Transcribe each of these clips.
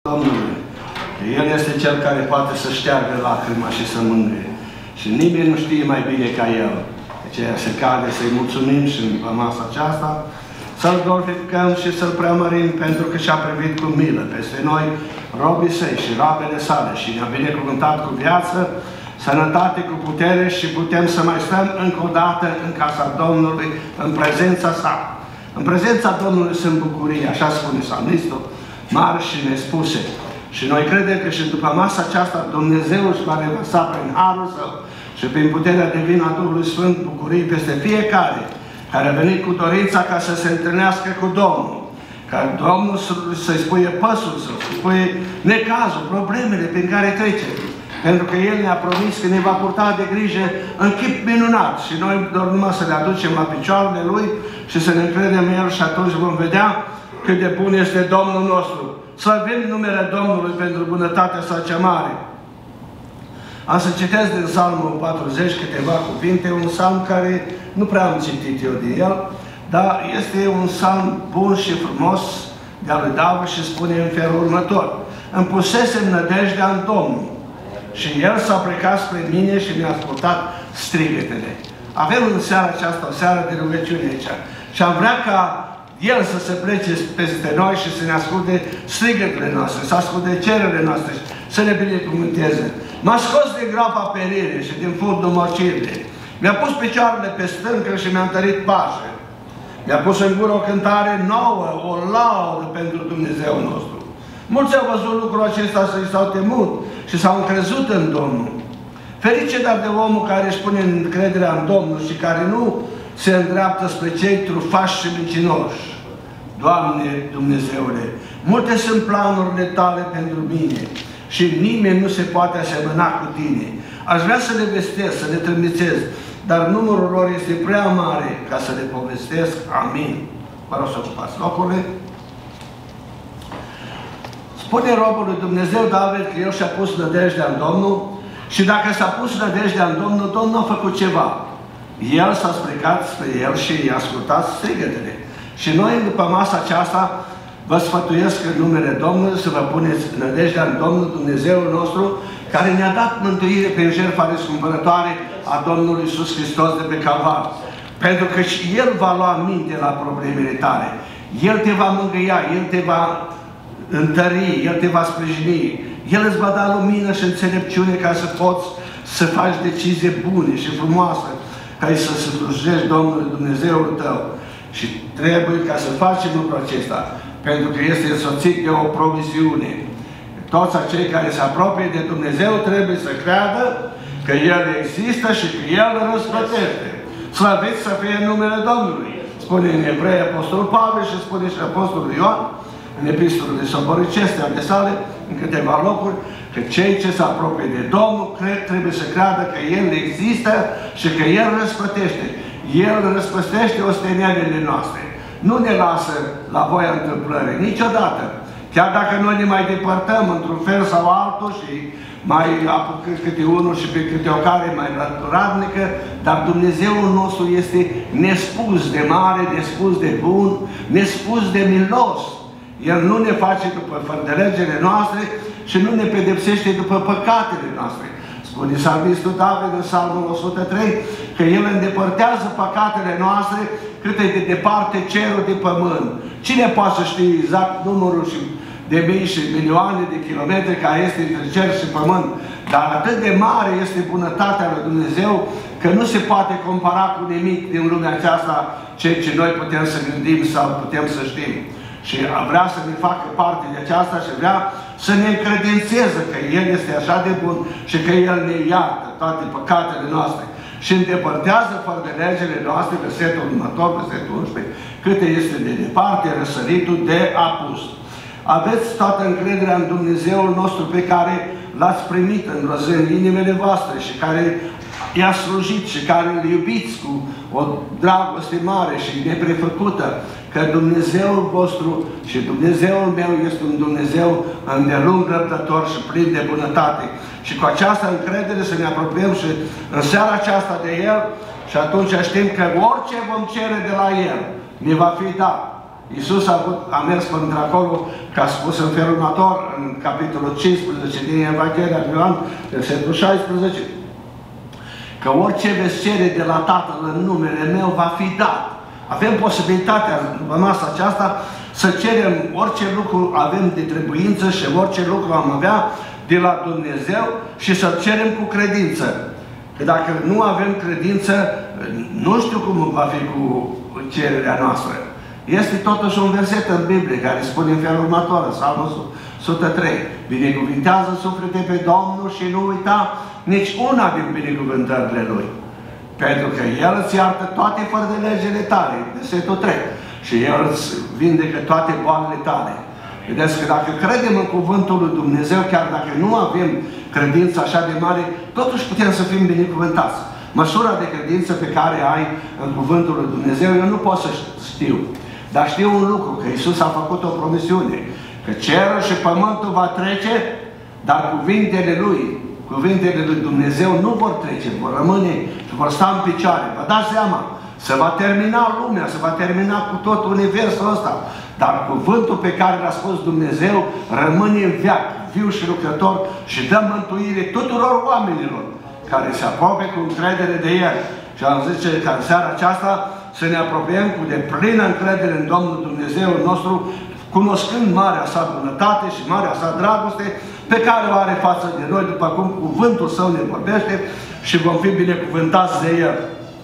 Domnului. El este Cel care poate să șteargă lacrima și să mângâie. Și nimeni nu știe mai bine ca El. De aceea se cade să-i mulțumim și în masa aceasta, să-L glorificăm și să-L preamărim pentru că și-a privit cu milă peste noi, robii Săi și roabele Sale și ne-a binecuvântat cu viață, sănătate, cu putere și putem să mai stăm încă o dată în casa Domnului, în prezența Sa. În prezența Domnului sunt bucurii, așa spune psalmistul, mari și nespuse. Și noi credem că și după masa aceasta Dumnezeu își va revărsa prin harul Său și prin puterea divină a Duhului Sfânt bucurii peste fiecare care a venit cu dorința ca să se întâlnească cu Domnul. Ca Domnul să-i spuie păsul Său, să-i spuie necazul, problemele prin care trece. Pentru că El ne-a promis că ne va purta de grijă în chip minunat și noi doar numai să le aducem la picioarele Lui și să ne încredem în El și atunci vom vedea cât de bun este Domnul nostru. Slăvim numele Domnului pentru bunătatea Sa cea mare. Am să citesc din Psalmul 40 câteva cuvinte, un psalm care nu prea am citit eu din el, dar este un psalm bun și frumos de-a lui David și spune în felul următor. Îmi pusesem nădejdea în Domnul și El s-a plecat spre mine și mi-a ascultat strigătele. Avem în seara aceasta o seară de rugăciune aici și am vrea ca El să se plece peste noi și să ne asculte strigătele noastre, să asculte cererile noastre, să ne binecuvânteze. M-a scos din groapa perire și din fundul morcirii. Mi-a pus picioarele pe stâncă și mi-a întărit pașe. Mi-a pus în gură o cântare nouă, o laudă pentru Dumnezeu nostru. Mulți au văzut lucrul acesta și s-au temut și s-au încrezut în Domnul. Ferice dar de omul care își pune încrederea în Domnul și care nu se îndreaptă spre cei trufași și mincinoși. Doamne Dumnezeule, multe sunt planurile Tale pentru mine și nimeni nu se poate asemăna cu Tine. Aș vrea să le vestesc, să le trimițez, dar numărul lor este prea mare ca să le povestesc. Amin. Vă rog să ocupați locurile. Spune robul lui Dumnezeu David că el și-a pus nădejdea în Domnul și dacă s-a pus nădejdea în Domnul, Domnul a făcut ceva. El s-a sprecat spre el și i-a ascultat strigătele. Și noi, după masa aceasta, vă sfătuiesc în numele Domnului să vă puneți nădejdea în Domnul Dumnezeul nostru, care ne-a dat mântuire prin jertfa răscumpărătoare a Domnului Iisus Hristos de pe Calvar. Pentru că și El va lua minte la problemele tale. El te va mângâia, El te va întări, El te va sprijini. El îți va da lumină și înțelepciune ca să poți să faci decizie bune și frumoase, ca să slujești Domnului Dumnezeul tău. Și trebuie ca să facem lucrul acesta, pentru că este însoțit de o promisiune. Toți acei care se apropie de Dumnezeu trebuie să creadă că El există și că El îl răsplătește. Slăvit să fie numele Domnului. Spune în Evrei Apostolul Pavel și spune și Apostolul Ioan, în epistolele soboricește ale sale, în câteva locuri, că cei ce se apropie de Domnul trebuie să creadă că El există și că El răsplătește. El răsplătește ostenianile noastre. Nu ne lasă la voia întâmplării, niciodată. Chiar dacă noi ne mai depărtăm într-un fel sau altul și mai apucă câte unul și pe câte o care mai radnică, dar Dumnezeul nostru este nespus de mare, nespus de bun, nespus de milos. El nu ne face după fărdelegele noastre și nu ne pedepsește după păcatele noastre. Spune psalmistul David în Psalmul 103 că El îndepărtează păcatele noastre cât e de departe cerul de pământ. Cine poate să știe exact numărul de mii și milioane de kilometri care este între cer și pământ? Dar atât de mare este bunătatea lui Dumnezeu că nu se poate compara cu nimic din lumea aceasta ceea ce noi putem să gândim sau putem să știm. Și vrea să ne facă parte de aceasta și vrea să ne încredințeze că El este așa de bun și că El ne iartă toate păcatele noastre și îndepărtează fără de legile noastre, versetul următor, versetul 11, cât este de departe răsăritul de apus. Aveți toată încrederea în Dumnezeul nostru pe care L-ați primit înrozând inimile voastre și care i-a slujit și care îl iubiți cu o dragoste mare și neprefăcută, că Dumnezeul vostru și Dumnezeul meu este un Dumnezeu îndelung răbdător și plin de bunătate. Și cu această încredere să ne apropiem și în seara aceasta de El și atunci știm că orice vom cere de la El ne va fi dat. Iisus a mers până acolo, că a spus în felul următor, în capitolul 15 din Evanghelia lui Ioan, versetul 16, că orice veți cere de la Tatăl în numele meu va fi dat. Avem posibilitatea în masa aceasta să cerem orice lucru avem de trebuință și orice lucru am avea de la Dumnezeu și să cerem cu credință. Că dacă nu avem credință, nu știu cum va fi cu cererea noastră. Este totuși un verset în Biblie care spune în felul următor, Psalmul 103. Binecuvintează suflete pe Domnul și nu uita nici una din binecuvântările Lui. Pentru că El îți iartă toate fără de legile tale, versetul 3. Și El îți vindecă toate boalele tale. Vedeți că dacă credem în Cuvântul lui Dumnezeu, chiar dacă nu avem credință așa de mare, totuși putem să fim binecuvântați. Măsura de credință pe care ai în Cuvântul lui Dumnezeu, eu nu pot să știu. Dar știu un lucru, că Iisus a făcut o promisiune, că cerul și pământul va trece, dar cuvintele lui Dumnezeu nu vor trece, vor rămâne și vor sta în picioare. Vă dați seama, se va termina lumea, se va termina cu tot universul ăsta, dar cuvântul pe care l-a spus Dumnezeu rămâne în veac, viu și lucrător și dă mântuire tuturor oamenilor care se apropie cu încredere de El. Și am zice că în seara aceasta să ne apropiem cu deplină încredere în Domnul Dumnezeu nostru, cunoscând marea sa bunătate și marea sa dragoste pe care o are față de noi, după cum cuvântul Său ne vorbește, și vom fi binecuvântați de El.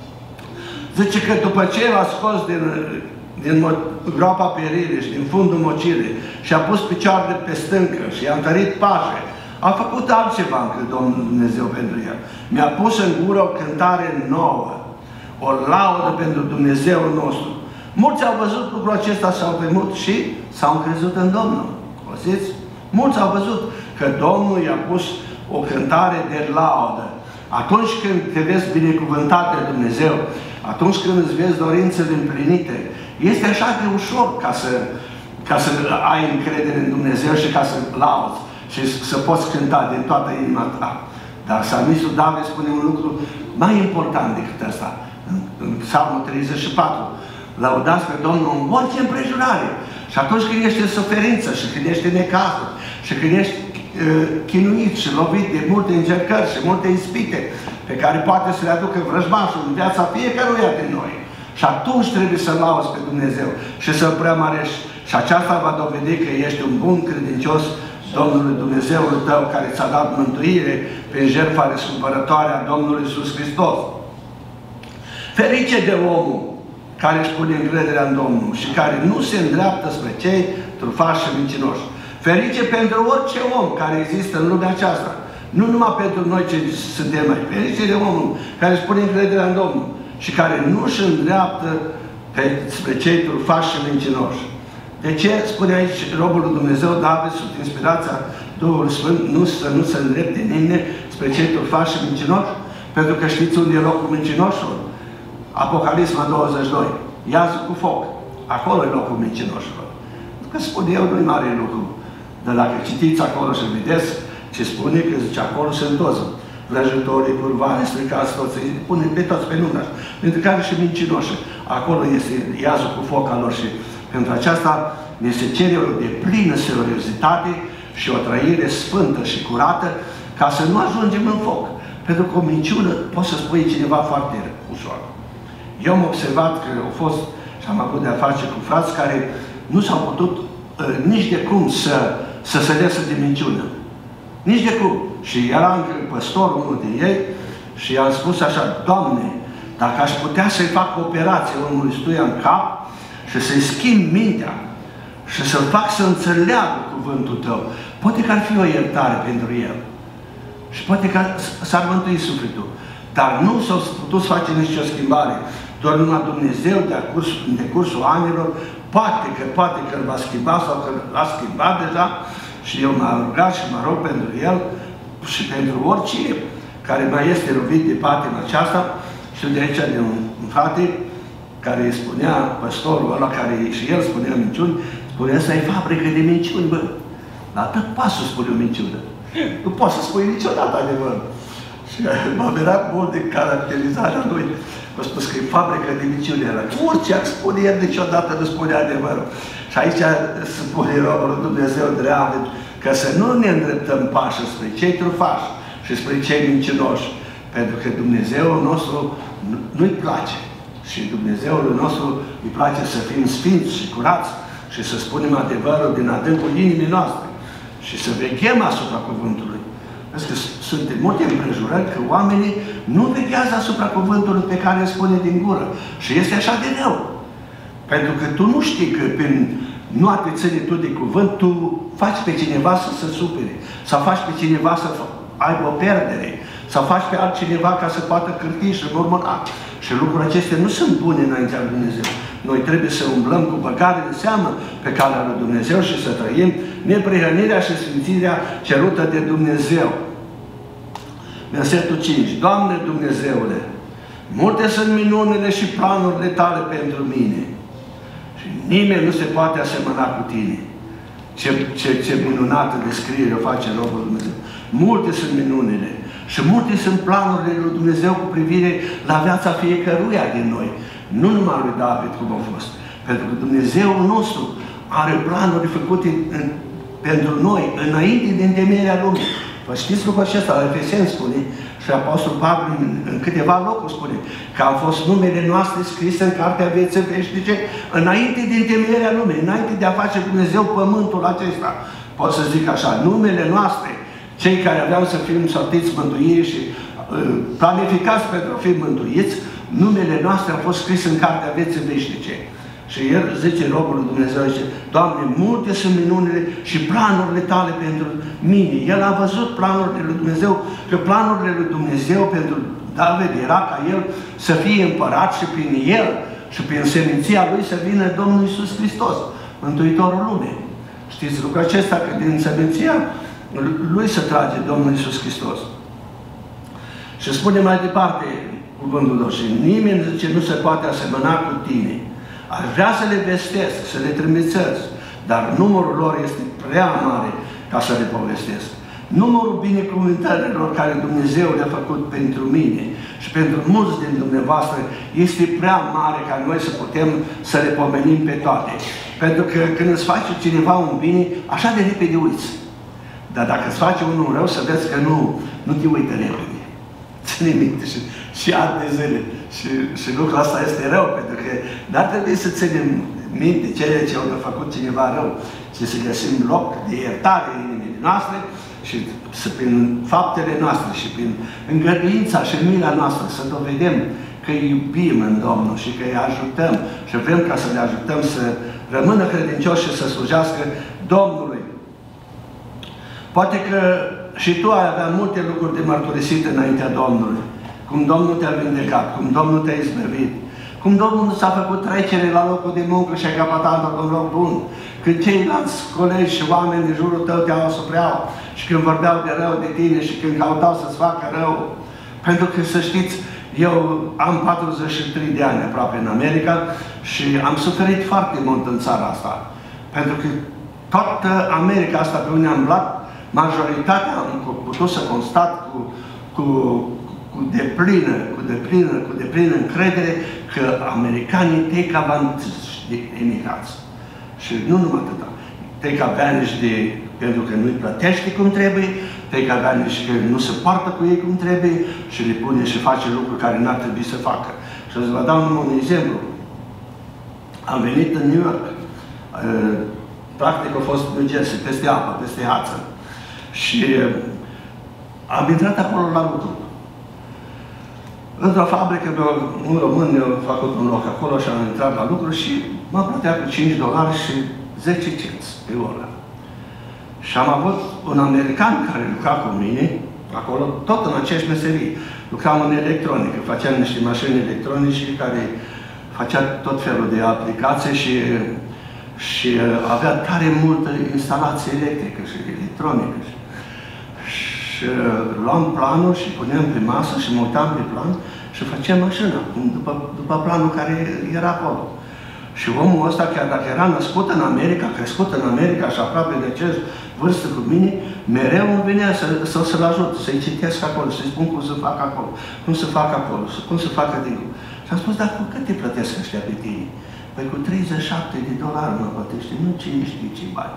Zice că după ce l-a scos din groapa Peririi și din fundul mocire și a pus picioarele pe stâncă și i-a întărit pașe, a făcut altceva încât Domnul Dumnezeu pentru El. Mi-a pus în gură o cântare nouă, o laudă pentru Dumnezeul nostru. Mulți au văzut lucrul acesta, s-au temut și s-au încrezut în Domnul. Auziți? Mulți au văzut că Domnul i-a pus o cântare de laudă. Atunci când te vezi binecuvântat de Dumnezeu, atunci când îți vezi dorințele împlinite, este așa de ușor ca să ai încredere în Dumnezeu și ca să lauzi și să poți cânta din toată inima ta. Dar psalmistul David spune un lucru mai important decât ăsta. În Psalmul 34. Lăudați pe Domnul în orice împrejurare. Și atunci când ești în suferință și când ești în necazuri și când ești chinuit și lovit de multe încercări și multe ispite pe care poate să le aducă vrăjmașul în viața fiecăruia din noi. Și atunci trebuie să lauzi pe Dumnezeu și să-L preamărești. Și aceasta va dovedi că ești un bun credincios Domnului Dumnezeul tău, care ți-a dat mântuire prin jertfa răscumpărătoare a Domnului Iisus Hristos. Ferice de omul care își pune încrederea în Domnul și care nu se îndreaptă spre cei trufași și mincinoși. Ferice pentru orice om care există în lumea aceasta. Nu numai pentru noi ce suntem aici. Ferice de omul care își pune încrederea în Domnul și care nu își îndreaptă spre cei trufași și mincinoși. De ce spune aici robul lui Dumnezeu David, sub inspirația Duhului Sfânt, nu se îndrepte nimeni spre cei trufași și mincinoși? Pentru că știți unde e locul mincinoșilor? Apocalipsa 22. Iazul cu foc. Acolo e locul mincinoșilor. Că spun eu, nu-i mare lucru. Dar dacă citiți acolo și vedeți ce spune, că zice, acolo sunt toți vrăjitorii, curvani, stricați toți, îi pune pe toți pe număr. Pentru care și mincinoși. Acolo este iazul cu foc al lor și pentru aceasta ne se cere o deplină seriozitate și o trăire sfântă și curată ca să nu ajungem în foc. Pentru că o minciună poți să spui cineva foarte ușor. Eu am observat că au fost și am avut de-a face cu frați care nu s-au putut nici de cum să se iasă de minciună. Nici de cum. Și era încă păstor, unul din ei, și i-am spus așa, Doamne, dacă aș putea să-i fac o operație omului stuia în cap și să-i schimb mintea și să-l fac să înțeleagă cuvântul Tău, poate că ar fi o iertare pentru el. Și poate că s-ar mântui sufletul. Dar nu s-a putut face nicio schimbare. Doar numai Dumnezeu, în decursul anilor, poate că îl va schimba sau că l-a schimbat deja. Și eu m-am rugat și mă rog pentru el și pentru oricine care mai este lovit de patima aceasta. Știu de aici de un frate care îi spunea, păstorul ăla, care și el spunea minciuni, spunea să ai fabrică de minciuni, bă. La atât pas să spune o minciună. Nu poți să spui niciodată adevărul. Și m-a mirat mult de caracterizarea lui. a spus că e fabrică de minciune. Orice ar spune el, niciodată nu spune adevărul. Și aici spune robul lui Dumnezeu dreaptă, că să nu ne îndreptăm pașii spre cei trufași și spre cei mincinoși. Pentru că Dumnezeul nostru nu-i place. Și Dumnezeul nostru îi place să fim sfinți și curați și să spunem adevărul din adâncul inimii noastre și să veghem asupra cuvântului. Vezi că sunt multe împrejurări că oamenii nu veghează asupra cuvântului pe care îl spune din gură. Și este așa de rău. Pentru că tu nu știi că prin nu a te ține tu de cuvânt, tu faci pe cineva să se supere, sau faci pe cineva să aibă o perdere, sau faci pe altcineva ca să poată cârti și murmura. Și lucrurile acestea nu sunt bune înaintea lui Dumnezeu. Noi trebuie să umblăm cu băgare de seamă pe calea lui Dumnezeu și să trăim neprihănirea și sfințirea cerută de Dumnezeu. Versetul 5. Doamne Dumnezeule, multe sunt minunile și planurile tale pentru mine și nimeni nu se poate asemăna cu tine. Ce minunată descriere o face robul Dumnezeu. Multe sunt minunile și multe sunt planurile lui Dumnezeu cu privire la viața fiecăruia din noi. Nu numai lui David, cum a fost. Pentru că Dumnezeul nostru are planuri făcute pentru noi, înainte de întemeierea lumii. Vă știți lucrul acesta, la Efeseni spune, și Apostol Pavel în câteva locuri spune, că au fost numele noastre scrise în Cartea Vieții Veșnice înainte de întemeierea lumii, înainte de a face Dumnezeu pământul acesta. Pot să zic așa, numele noastre, cei care aveau să fim sortiți mântuiți și planificați pentru a fi mântuiți, numele noastre au fost scrise în Cartea Vieții Veșnice. Și el zice, robul lui Dumnezeu, zice, Doamne, multe sunt minunile și planurile tale pentru mine. El a văzut planurile lui Dumnezeu, că planurile lui Dumnezeu pentru David era ca el să fie împărat și prin el și prin seminția lui să vină Domnul Iisus Hristos, Mântuitorul lumii. Știți lucrul acesta, că din seminția lui se trage Domnul Iisus Hristos. Și spune mai departe cuvântul lor, și nimeni, zice, nu se poate asemăna cu tine. Aș vrea să le vestesc, să le trimițesc, dar numărul lor este prea mare ca să le povestesc. Numărul binecuvântărilor care Dumnezeu le-a făcut pentru mine și pentru mulți din dumneavoastră este prea mare ca noi să putem să le pomenim pe toate. Pentru că când îți face cineva un bine, așa de repede uiți. Dar dacă îți face unul rău, să vezi că nu te uită repede. Ține minte și ani de zile. Și lucrul ăsta este rău, pentru că n-ar trebui să ținem minte ceea ce a făcut cineva rău, ci să găsim loc de iertare în inimile noastre și să prin faptele noastre și prin îngăduința și mila noastră să dovedem că îi iubim în Domnul și că îi ajutăm și vrem ca să le ajutăm să rămână credincioși și să slujească Domnului. Poate că și tu ai avea multe lucruri de mărturisit înaintea Domnului. Cum Domnul te-a vindecat, cum Domnul te-a izbăvit, cum Domnul s-a făcut trecere la locul de muncă și a capatat un loc bun, când ceilalți colegi și oameni din jurul tău te asupreau și când vorbeau de rău de tine și când cautau să-ți facă rău. Pentru că, să știți, eu am 43 de ani aproape în America și am suferit foarte mult în țara asta. Pentru că toată America asta pe unde am luat, majoritatea am putut să constat cu deplină încredere că americanii take advantage de emigrați. Și nu numai atâta. Take advantage pentru că nu-i plătește cum trebuie, take advantage că nu se poartă cu ei cum trebuie și le pune și face lucruri care n-ar trebui să facă. Și o să vă dau numai un exemplu. Am venit în New York. Practic a fost New Jersey, peste apă, peste hață. Și am intrat acolo la lucru. Într-o fabrică, un român mi-a făcut un loc acolo și am intrat la lucru și mă plătea cu $5 și 10 cenți pe oră. Și am avut un american care lucra cu mine, acolo, tot în aceeași meserie. Lucram în electronică, făceam niște mașini electronice care făcea tot felul de aplicații și avea tare multă instalație electrică și electronică. Și luam planul și puneam pe masă și mă uitam pe plan și făceam mașina, după planul care era acolo. Și omul ăsta, chiar dacă era născut în America, crescut în America și aproape de aceeași vârstă cu mine, mereu îmi venea să-l ajut, să-i citesc acolo, să-i spun cum să fac acolo, cum să fac acolo, cum să facă din. Și am spus, dar cu cât te plătesc ăștia pe tine? Păi cu $37 mă plătește, nu cine știe ce bani.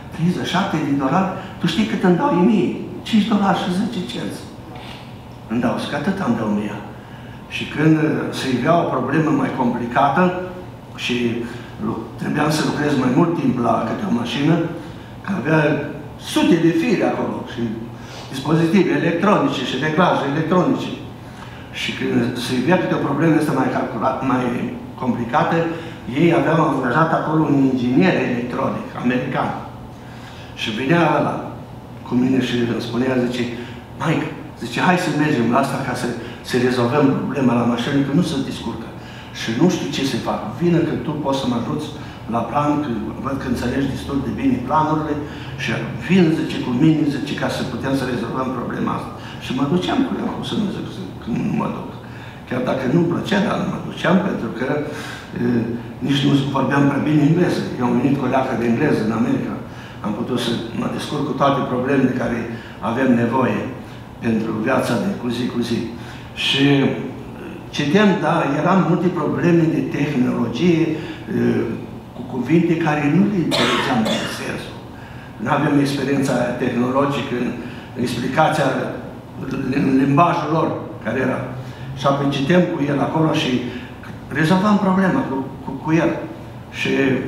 $37, tu știi cât îmi dau mie? $5.10. Îmi dau, și că atât îmi dau mie. Și când se ivea o problemă mai complicată și trebuia să lucrez mai mult timp la câte o mașină, că avea sute de fire acolo și dispozitive electronice și reglaje electronice. Și când se ivea câte o problemă asta mai complicată, ei aveau angajat acolo un inginer electronic, american. Și venea ăla cu mine și îmi spunea, zice, Mike, zice, hai să mergem la asta ca să rezolvăm problema la mașină, că nu se descurcă. Și nu știu ce să fac. Vină că tu poți să mă ajuți la plan, că văd că înțelegi destul de bine planurile și vin, zice, cu mine, zice, ca să putem să rezolvăm problema asta. Și mă duceam cu el, cum să nu zic, când nu mă duc. Chiar dacă nu-mi plăcea, dar mă duceam pentru că nici nu vorbeam prea bine engleză. Eu am venit cu o leacă de engleză în America. Am putut să mă descurc cu toate problemele de care avem nevoie pentru viața de cu zi. Și citeam, da, eram multe probleme de tehnologie, cu cuvinte care nu le înțelegeam de sensul. Nu aveam experiența tehnologică în explicația în limbajul lor, care era. Și apoi citeam cu el acolo și rezolvam problema cu el. Și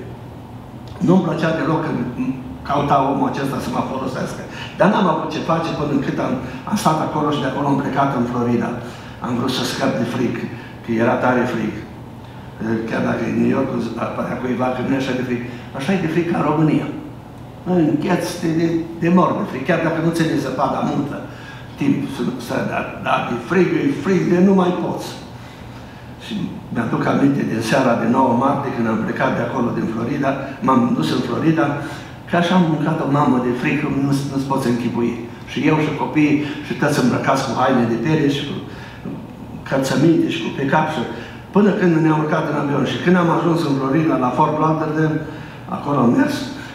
nu-mi plăcea deloc când cauta omul acesta să mă folosească. Dar n-am avut ce face până încât am stat acolo și de acolo am plecat în Florida. Am vrut să scap de fric, că era tare fric. Chiar dacă în New York apărea cuiva că nu e așa de fric. Așa e de fric ca în România. Încheți de mor de fric, chiar dacă nu ți-e zăpada multă timp să dar e frig de nu mai poți. Și mi-aduc aminte din seara de 9 martie, când am plecat de acolo, din Florida, m-am dus în Florida, că așa am mâncat o mamă de frică, nu-ți poți închipui. Și eu și copiii, și toți îmbrăcați cu haine de piele și cu călțăminte și cu pe-cap. Până când ne-am urcat în avion și când am ajuns în Florida, la Fort Lauderdale, acolo am mers,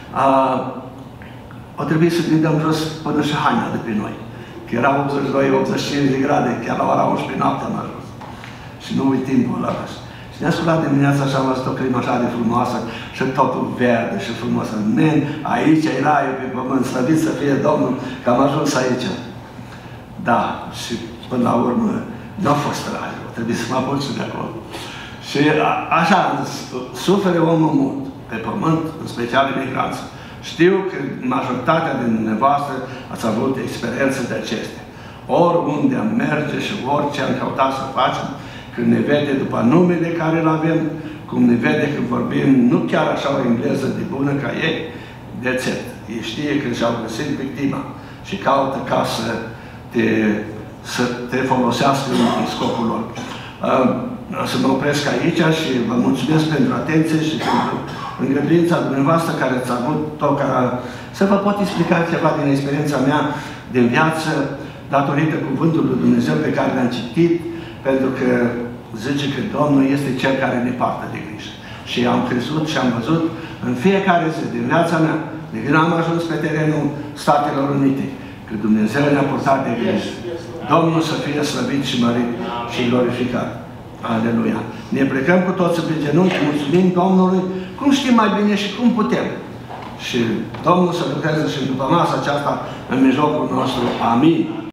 o trebuie să ne dăm jos până și haina de pe noi. Că era 82-85 de grade, chiar la ora 11 noaptea am ajuns. Și nu uit timpul ăla. Și ne-a sculat dimineața și am văzut o climă așa de frumoasă și totul verde și frumos. Men, aici e raiul pe pământ, slăvit să fie Domnul, că am ajuns aici. Da, și până la urmă, nu a fost raiul, trebuie să mă apuc și de acolo. Și așa, suferă omul mult pe pământ, în special imigranți. Știu că majoritatea din dumneavoastră ați avut experiențe de acestea. Oriunde am merge și orice am căutat să facem, când ne vede după numele care îl avem, cum ne vede când vorbim nu chiar așa o engleză de bună ca ei, dețet. Ei știe când și-au găsit victima și caută ca să te folosească în scopul lor. Să mă opresc aici și vă mulțumesc pentru atenție și pentru îngăduința dumneavoastră care ați avut-o ca să vă pot explica ceva din experiența mea din viață, datorită cuvântului lui Dumnezeu pe care l-am citit, pentru că zice că Domnul este Cel care ne poartă de grijă. Și am crezut și am văzut în fiecare zi din viața mea, de când am ajuns pe terenul Statelor Unite, că Dumnezeu ne-a purtat de grijă. Domnul să fie slăvit și mărit și glorificat. Aleluia! Ne plecăm cu toții pe genunchi, mulțumim Domnului, cum știm mai bine și cum putem. Și Domnul să lucreze și după masa aceasta în mijlocul nostru. Amin.